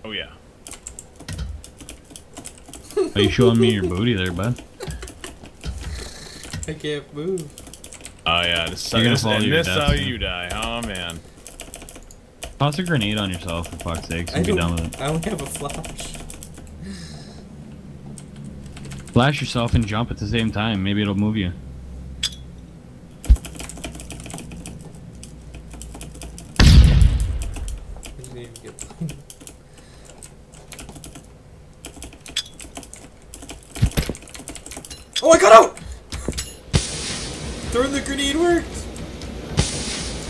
Oh yeah. Are you showing me your booty there, bud? I can't move. Oh yeah, this You're gonna is fall to your this death how soon. you die. Oh man. Toss a grenade on yourself, for fuck's sake, so be done with it. I only have a flash. Flash yourself and jump at the same time. Maybe it'll move you. I didn't even get blind. Oh, I got out! Throwing the grenade worked!